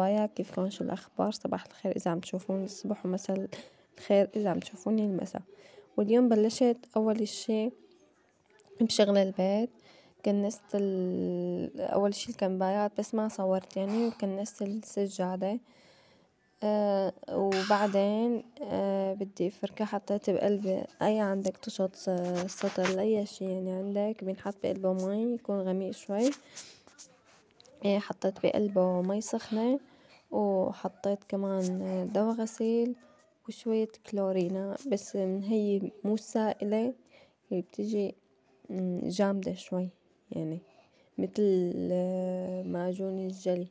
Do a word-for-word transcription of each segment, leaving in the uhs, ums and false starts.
صبايا، كيفكن؟ شو الأخبار؟ صباح الخير إذا عم تشوفوني الصبح، ومساء الخير إذا عم تشوفوني المساء. واليوم بلشت أول إشي بشغل البيت، كنست ال أول إشي الكنبايات بس ما صورت يعني، وكنست السجادة. آه وبعدين آه بدي أفركها، حطيت بقلبي أي عندك تشط سطل أي شي يعني عندك بينحط بقلبه مي يكون غميق شوي. آه حطيت بقلبه مي سخنة، وحطيت كمان دوا غسيل وشوية كلورينا، بس من هي مو سائلة، هي بتجي جامدة شوي يعني مثل معجون الجلي،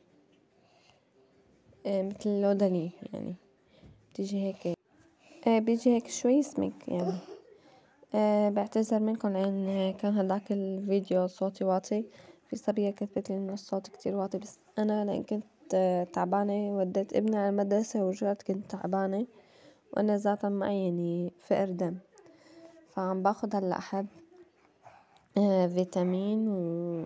مثل اللوداني يعني بتيجي هيك، بيجي هيك شوي سمك يعني. أه بعتذر منكم لأن كان هداك الفيديو صوتي واطي، في صبية كتبت لي إنه الصوت كتير واطي، بس أنا لأن كنت تعبانة وديت ابني على المدرسة ورجعت كنت تعبانة، وأنا ذاتا معي يعني فقر دم، فعم باخد هلأ حب أه فيتامين و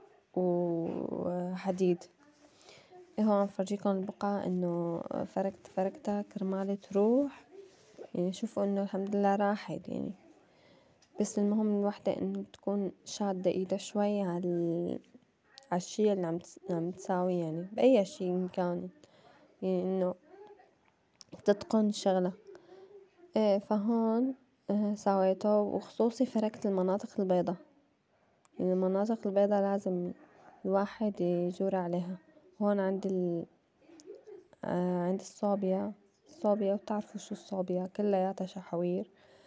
وحديد. هون عم فرجيكم البقعة إنه فركت فركتها كرمالي تروح يعني، شوفوا إنه الحمد لله راحت يعني. بس المهم الوحدة إنه تكون شادة إيدها شوي على عالشي اللي عم عم تساوي يعني، بأي شي إن كان يعني إنه تتقن شغلة. إيه فهون اه سويته، وخصوصي فركت المناطق البيضة، يعني المناطق البيضة لازم الواحد يجور عليها. هون عند ال آه عند الصوبيا الصوبيا وبتعرفوا شو الصوبيا، كلياتها شحوير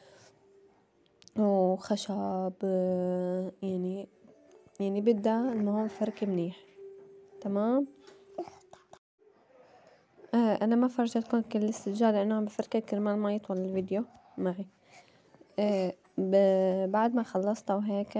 وخشب يعني يعني بدها المهم فرك منيح. تمام. آه انا ما فرجتكم كل السجاد لانه عم بفركها كرمال ما يطول الفيديو معي. آه بعد ما خلصتها وهيك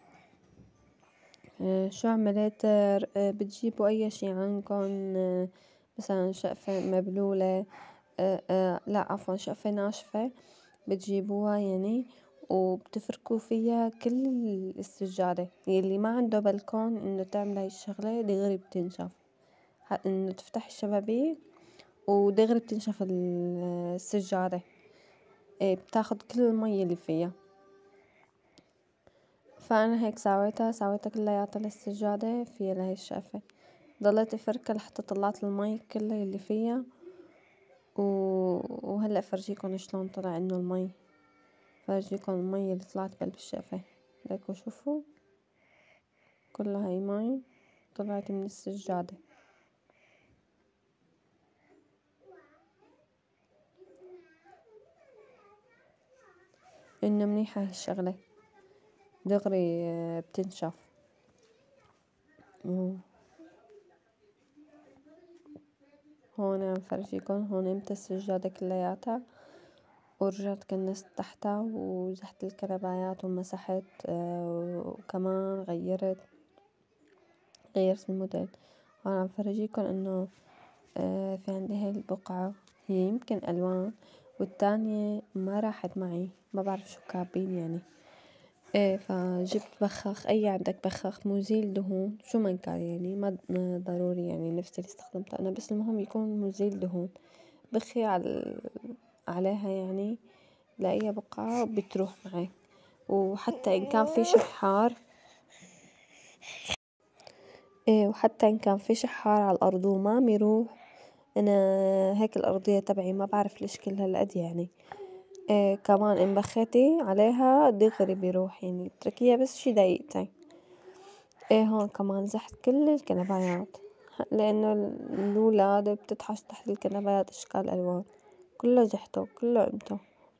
آه شو عملت؟ آه بتجيبوا اي شي عندكم، آه مثلا شقفة مبلولة، آه آه لا عفوا شقفة ناشفة بتجيبوها يعني، وبتفركوا فيها كل السجادة. يلي ما عنده بلكون انه تعمل هاي الشغلة دغري بتنشف، انه تفتح الشبابيك ودغري بتنشف السجادة. ايه بتاخد كل المي اللي فيها. فانا هيك ساويتها ساويتها كلياتها للسجادة فيها لهي الشقفة، ضليت افركها لحتى طلعت المي كلها اللي فيها. و... وهلأ فرجيكم شلون طلع انه المي، فرجيكم المي اللي طلعت بقلب الشقفة، ليكوا شوفوا كلها هاي مي طلعت من السجادة. انه منيحة هاي الشغلة دغري بتنشف. هون عم فرجيكم هون امتى السجادة كلياتها، ورجعت كنست تحتها وزحت الكنبايات ومسحت، آه وكمان غيرت غيرت الموديل. هون عم فرجيكم انه آه في عندي هاي البقعة هي يمكن الوان، والتانية ما راحت معي، ما بعرف شو كابين يعني. ايه فجبت بخاخ، اي عندك بخاخ مزيل دهون شو ما كان يعني، ما ضروري يعني نفس اللي استخدمته انا، بس المهم يكون مزيل دهون. بخي على عليها يعني لاقيها بقعة بتروح معك. وحتى ان كان في شحار ايه وحتى ان كان في شحار على الارض وما بيروح، انا هيك الارضية تبعي ما بعرف ليش كل هالقد يعني. إيه كمان ان بخيتي عليها دغري بيروح يعني، اتركيها بس شي دقيقتين. ايه هون كمان زحت كل الكنبايات، لانه الاولاد بتتحش تحت الكنبايات اشكال الوان، كله زحته كله قمته.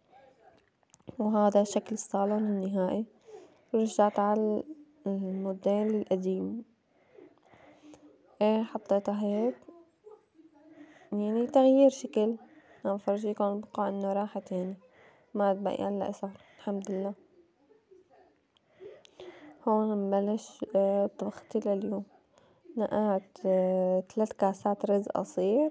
وهذا شكل الصالون النهائي. رجعت على الموديل القديم، ايه حطيتها هيك يعني تغيير شكل. عم فرجيكم البقعة انه راحت يعني، ما بقي لها اثر الحمد لله. هون نبلش اه طبختي لليوم. نقعت اه ثلاث كاسات رز قصير،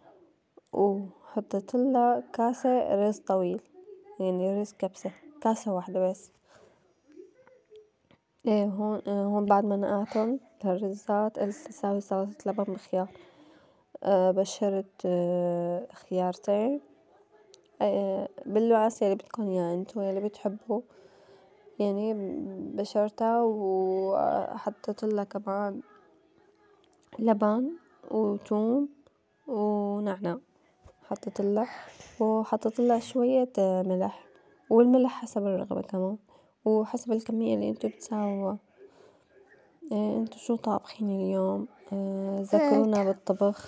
وحطيتلها كاسة رز طويل يعني رز كبسة، كاسة واحدة بس. ايه هون اه هون بعد ما نقعتن الرزات قلت اساوي سلطة لبن بخيار. آه بشرت آه خيارتين آه باللعاسة اللي بدكن اياه انتو يلي بتحبوا، يعني بشرتها وحطيتلها كمان لبن وتوم ونعناع، حطيتلها وحطيتلها شوية ملح، والملح حسب الرغبة كمان وحسب الكمية اللي انتو بتساووها. إيه انتو شو طابخين اليوم؟ آه ذكرونا بالطبخ.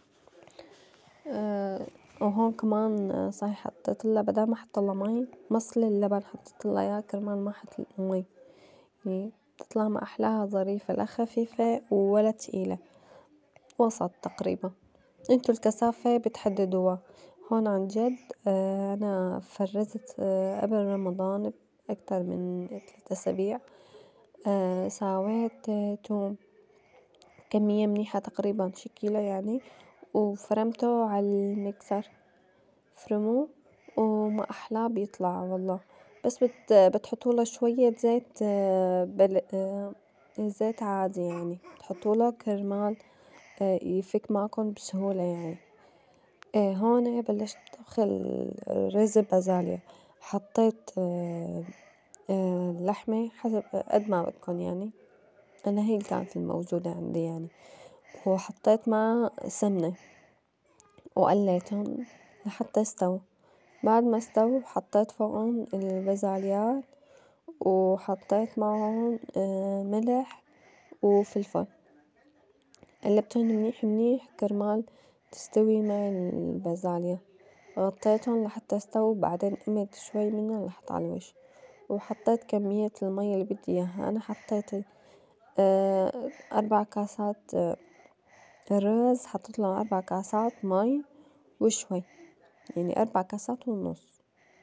آه وهون كمان صحيح حطيتلها بدل ما حطلها مي مصل اللبن حطيتلها اياه كرمال ما حط مي، يعني تطلع ما أحلاها ظريفة لا خفيفة ولا تقيلة، وسط تقريبا. انتو الكثافة بتحددوها. هون عن جد آه أنا فرزت آه قبل رمضان بأكتر من ثلاث أسابيع آه ساويت آه توم كمية منيحة تقريبا شي كيلو يعني، وفرمته على المكسر، فرموه وما أحلاه بيطلع والله. بس بت بتحطوله شوية زيت آه بل آه زيت عادي يعني تحطوله كرمال آه يفك معكن بسهولة يعني. ايه هون بلشت طبخ الرز البازاليا، حطيت آه آه اللحمة حسب قد ما بدكن يعني، أنا هي كانت الموجودة عندي يعني، وحطيت معها سمنة وقليتن لحتى استووا. بعد ما استووا حطيت فوقن البازاليات وحطيت معهم آه ملح وفلفل، قلبتن منيح منيح كرمال تستوي مع البازاليا، غطيتن لحتى استووا بعدين قمت شوي منّن لحط على الوش، وحطيت كمية المي اللي بدي اياها. أنا حطيت آه أربع كاسات آه الرز حطيتلن أربع كاسات مي وشوي، يعني أربع كاسات ونص،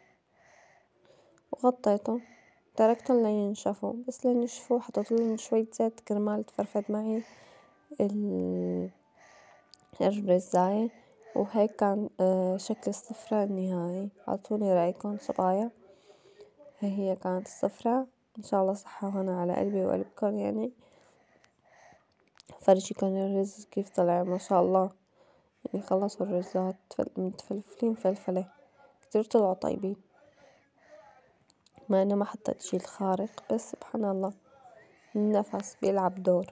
وغطيتن تركتن لينشفوا. بس لينشفوا حطيتلن شوية زيت كرمال تفرفد معي الرزاية، وهيك كان آه شكل السفرة النهائي. عطوني رأيكم صبايا، هي هي كانت السفرة. ان شاء الله صحة وهنا على قلبي وقلبكم يعني. فرجيكم الرز كيف طلع ما شاء الله، يعني خلصوا الرزات متفلفلين فلفلة كتير طلعوا طيبين، مع انه ما حطيت شي الخارق، بس سبحان الله النفس بيلعب دور.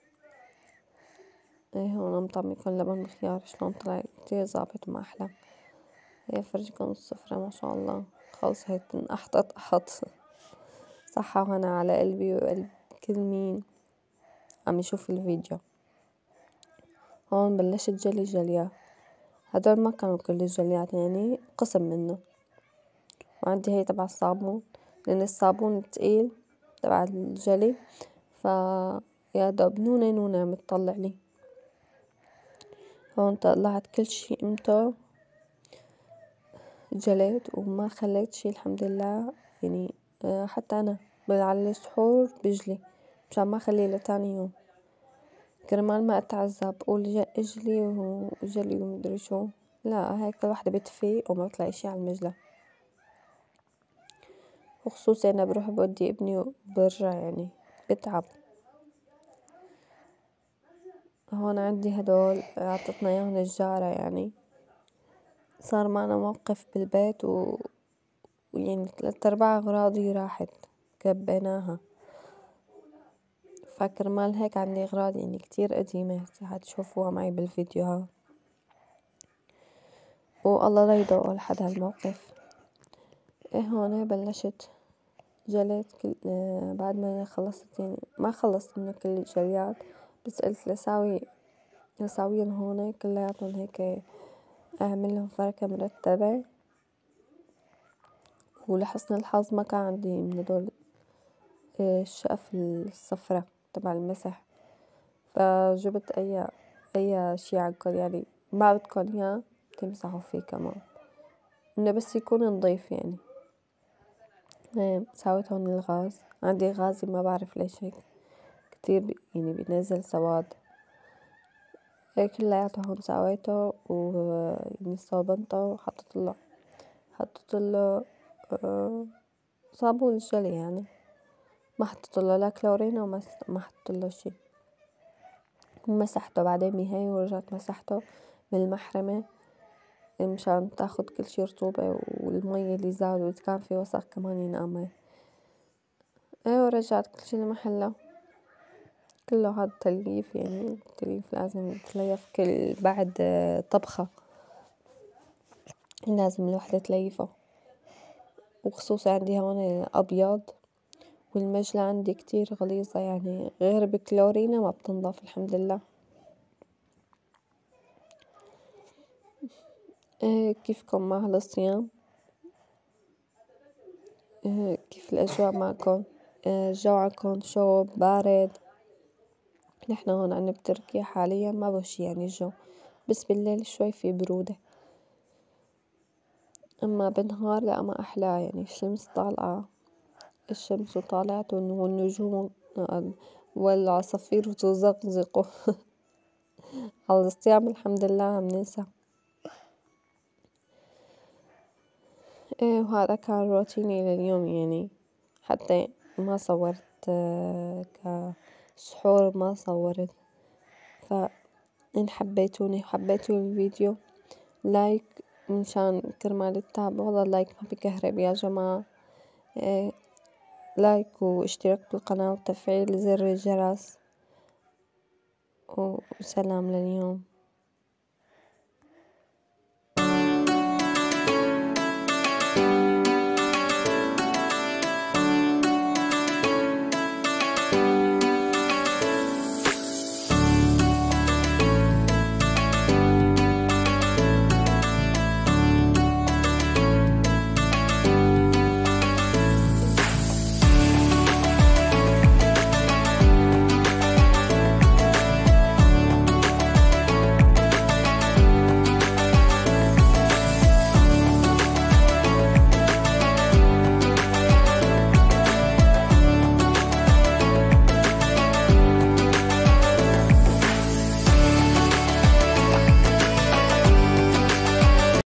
ايه هون مطعميكم لبن بالخيار شلون طلع كتير ظابط وما احلى. هي فرجيكم السفرة ما شاء الله خلص هيك انقحطت قحط. صحة وهنا على قلبي وقلب كل مين عم يشوف الفيديو. هون بلشت جلي جليات، هدول ما كانوا كل الجليات يعني قسم منه، وعندي هي تبع الصابون لأن الصابون تقيل تبع الجلي، فيا دوب نونة نونة عم تطلع لي. هون طلعت كل شي قيمته جليت وما خليت شي الحمد لله يعني. حتى أنا على السحور بجلي مشان ما خليه لتاني يوم كرمال ما اتعذب قول اجلي وجلي ومدري شو، لا هيك الوحدة بتفيق وما بتلاقي شي على المجلة. وخصوصي انا بروح بودي ابني وبرجع يعني بتعب. هون عندي هدول عطتنا اياهم الجارة يعني، صار معنا موقف بالبيت و... ويعني ثلاث ارباع اغراضي راحت كبيناها، فكرمال هيك عندي اغراض يعني كتير قديمة هتشوفوها معي بالفيديوهات، والله لا يضوء لحد هالموقف. ايه هون بلشت جليت كل آه بعد ما خلصت يعني ما خلصت من كل الجليات، بس قلت لساوي لساويهم هون كلياتهم هيك اعملهم فركة مرتبة. ولحسن الحظ ما كان عندي من هدول آه الشقف الصفرة تبع المسح، فجبت اي اي شي عندكن يعني ما بدكن اياه تمسحوا فيه كمان انه بس يكون نضيف يعني. ايه سويت هون الغاز، عندي غازي ما بعرف ليش هيك كتير بي يعني بينزل سواد. هي كلياته هون سويته ويعني صابنته وحطيتله حطيتله آه صابون الجلي يعني، ما حطيتله لا كلورين وما ما حطيتله شي. ومسحته بعدين بهاي ورجعت مسحته بالمحرمة مشان تاخد كل شي رطوبة والمي اللي زاد وإذا كان في وسخ كمان ينقمر. ايه ورجعت كل شي لمحله. كله هاد تلييف، يعني التلييف لازم يتليف كل بعد طبخة لازم الوحدة تليفه. وخصوصي عندي هون أبيض والمجلة عندي كتير غليظة، يعني غير بكلورينا ما بتنضف الحمد لله. إيه كيفكم مع هالصيام؟ إيه كيف الأجواء معكم؟ إيه الجو عندكم شو بارد؟ نحنا هون عنا بتركيا حاليا ما بشي يعني الجو، بس بالليل شوي في برودة، أما بالنهار لا ما أحلاه، يعني الشمس طالعة الشمس طالعت والنجوم والعصافير تزقزق. على الصيام الحمد لله عم ننسى. ايه وهذا كان روتيني لليوم، يعني حتى ما صورت كسحور ما صورت. فإن حبيتوني حبيتوا الفيديو لايك مشان كرمال تتابعوا، والله اللايك ما بكهرب يا جماعة. إيه لايك واشتراك بالقناة وتفعيل زر الجرس، وسلام لليوم.